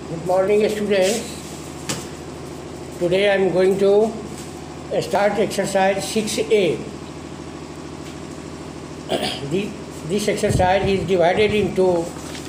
Good morning, students. Today I am going to start exercise 6A. This exercise is divided into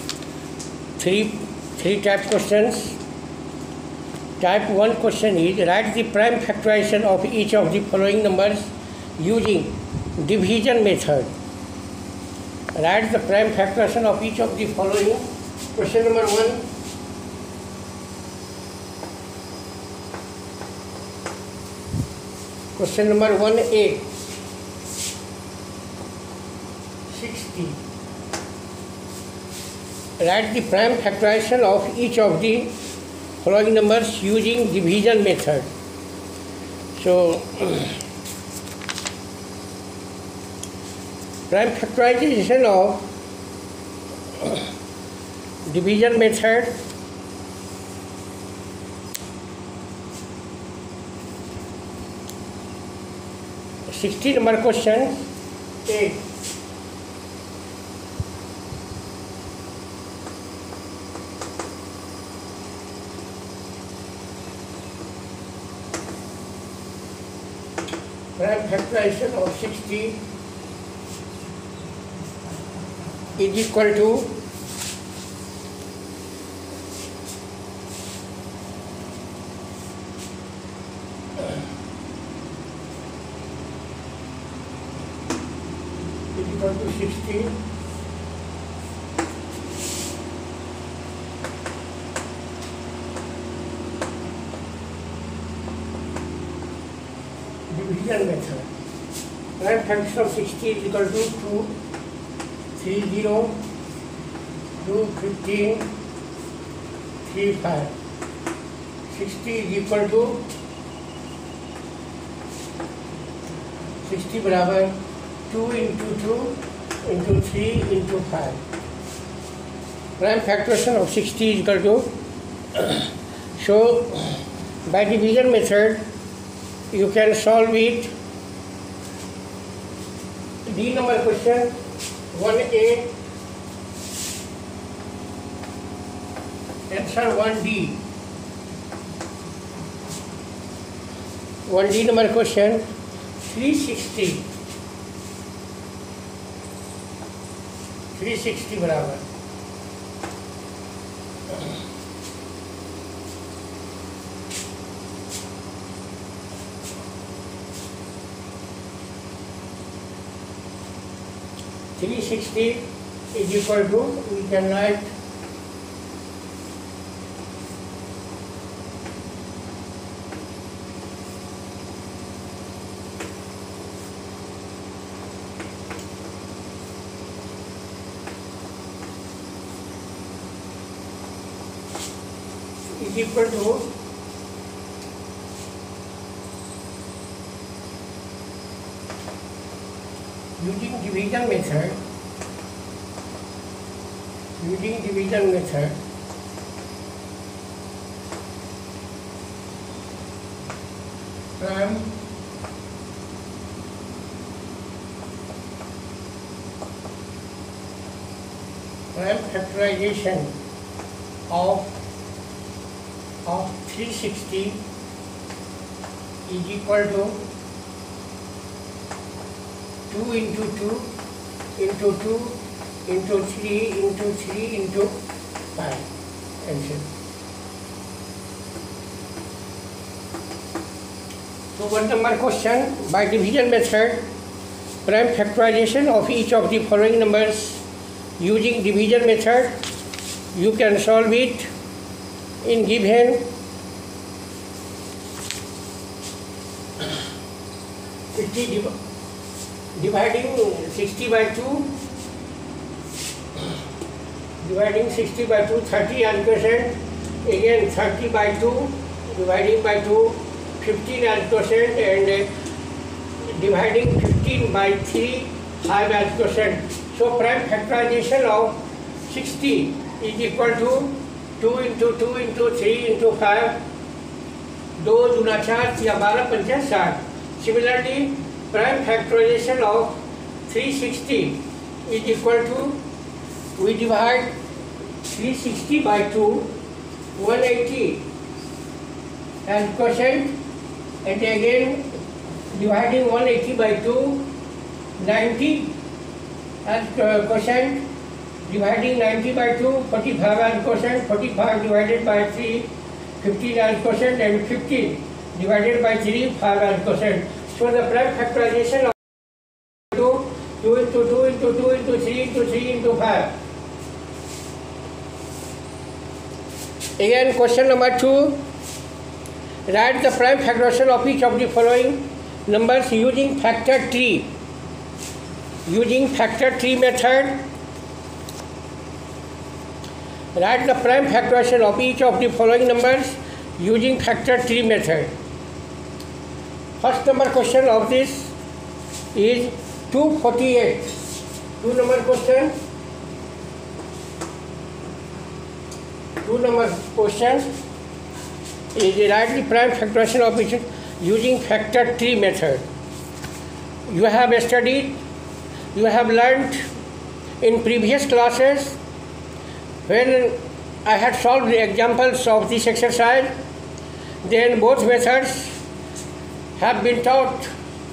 three type questions. Type 1 question is write the prime factorization of each of the following numbers using division method. Write the prime factorization of each of the following. Question number 1. Question number 1A. 60. Write the prime factorization of each of the following numbers using division method. So, prime factorization of division method. Sixty number question. 8. Prime factorization of 60 is equal to equal to 60 division method. Prime factor of 60 is equal to 2, 3, 0, 2, 15, 3, 5. 60 is equal to 60 बराबर 2 into 2 into 3 into 5. Prime factorization of 60 is equal to so by division method you can solve it. D number question 1A. Answer 1D. 1D number question 360. 360 बराबर 360 is equal to, we can write is equal to using division method prime factorization of 360 is equal to 2 into 2 into 2 into 3 into 3 into 5. Answer. So 1 number question, by division method, prime factorization of each of the following numbers using division method. You can solve it in given 50 dividing 60 by 2, dividing 60 by 2, 30 as quotient, again 30 by 2, dividing by 2, 15 as quotient, and dividing 15 by 3, 5 as quotient. So prime factorization of 60 is equal to 2 into 2 into 3 into 5, 2 दूना 4 या 12 पंचा 60. Similarly, prime factorization of 360 is equal to, we divide 360 by 2, 1 180 as quotient, and again dividing 180 by 2, 90 as quotient, dividing 90 by 2, 45 as quotient, 45 divided by 3, 15 as quotient, and 15 divided by 3, 5 as quotient. So the prime factorization of 2 into 2 into 2 into 3 into 3 into 5. Again, question number 2. Write the prime factorization of each of the following numbers using factor tree. Using factor tree method, write the prime factorization of each of the following numbers using factor tree method. First number question of this is 248. 2 number question. 2 number question is write the prime factorization of each using factor tree method. You have studied, you have learnt in previous classes when I had solved the examples of this exercise, then both methods have been taught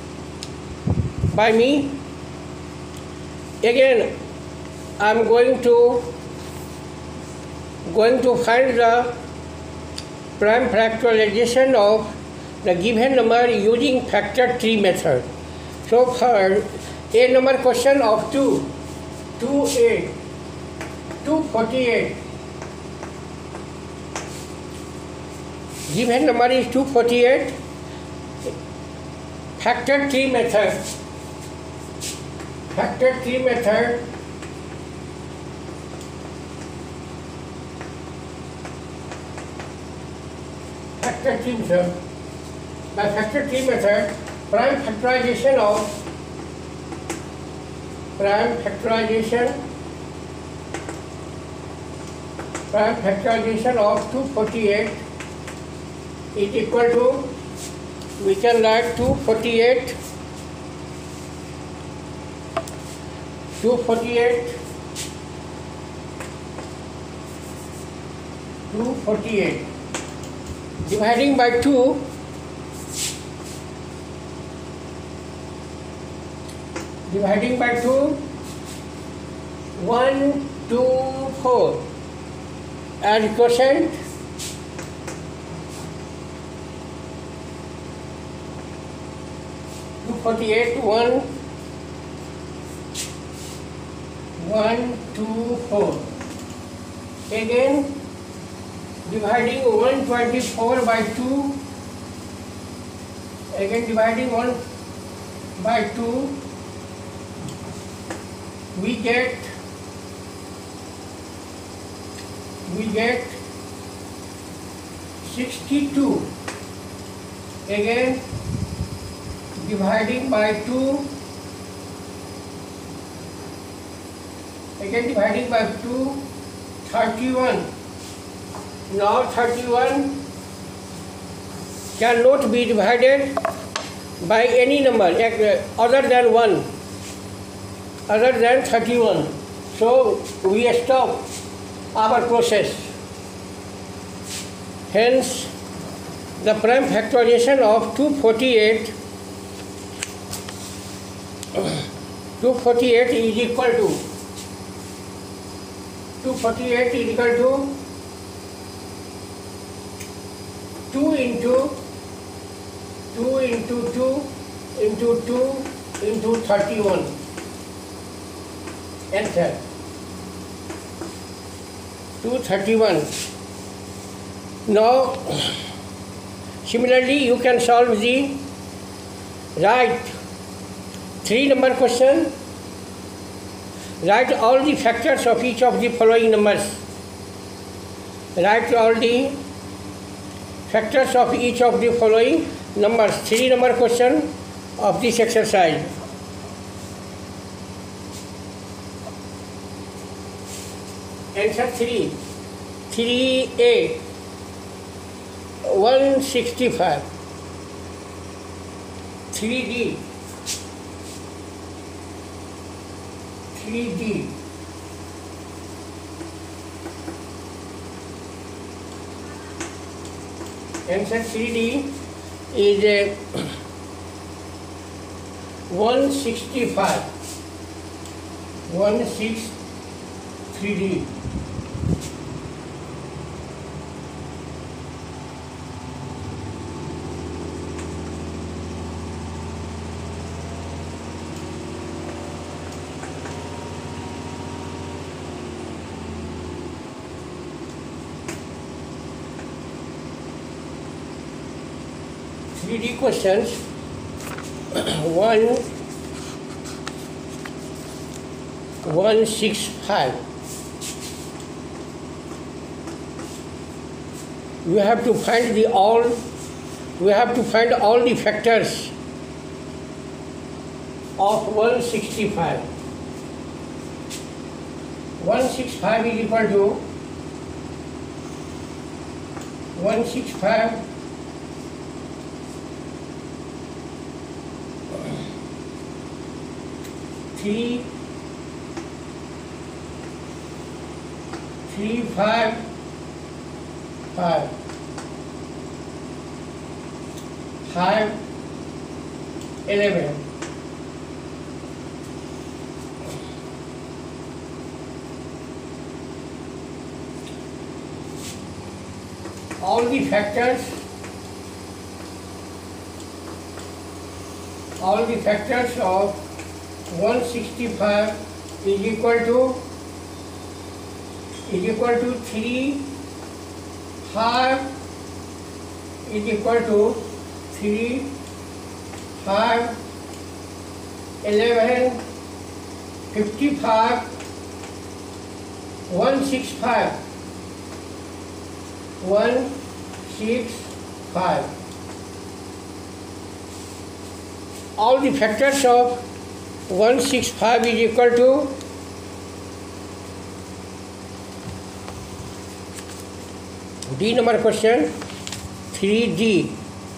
by me. Again, I am going to find the prime factorization of the given number using factor tree method. So for a number question of 248. Given number is 248. Factor tree method. Factor tree method. Factor tree method. By factor tree method, prime factorization of 248 is equal to, we can write 248 dividing by 2, dividing by 2, 1, 2, 4 as quotient, (248) 1, 2, 4. Again, dividing 124 by 2. Again, dividing 1 by 2. We get 62. Again, dividing by 2. Again, dividing by 2, 31. Now 31 cannot be divided by any number other than 1, other than 31. So we stop our process. Hence, the prime factorization of 248 is equal to 2 into 2 into 2 into 2 into 31. Answer 231. Now, similarly, you can solve the right 3 number question. Write all the factors of each of the following numbers. Write all the factors of each of the following numbers. 3 number question of this exercise. Answer 3. 3A 165. 3D 3D Answer 3D is 165. 163D. Three D questions. 165. We have to find all the factors of 165. 165 is equal to 165 3 5 5 5 11. All the factors of 165 is equal to 3 5 is equal to 3 5 11 55 165 165. All the factors of 165 is equal to D number question 3D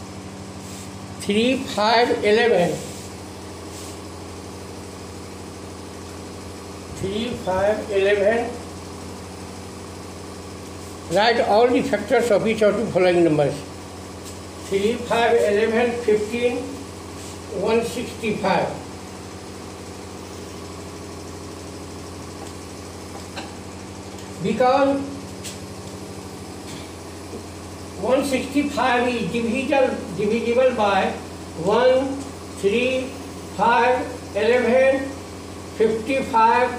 3 5 11 3 5 11. Write all the factors of each of the following numbers. 3 5 11 15 165. Because 165 is divisible by 1 3 5 11 55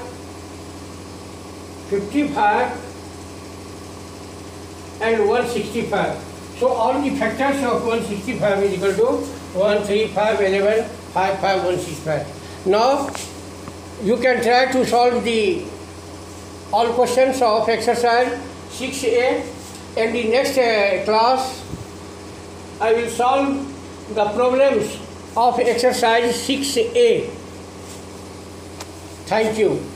and 165. So all the factors of 165 is equal to 1 3 5 11 5 5 165. Now you can try to solve all questions of exercise 6A. In the next class, I will solve the problems of exercise 6A. Thank you.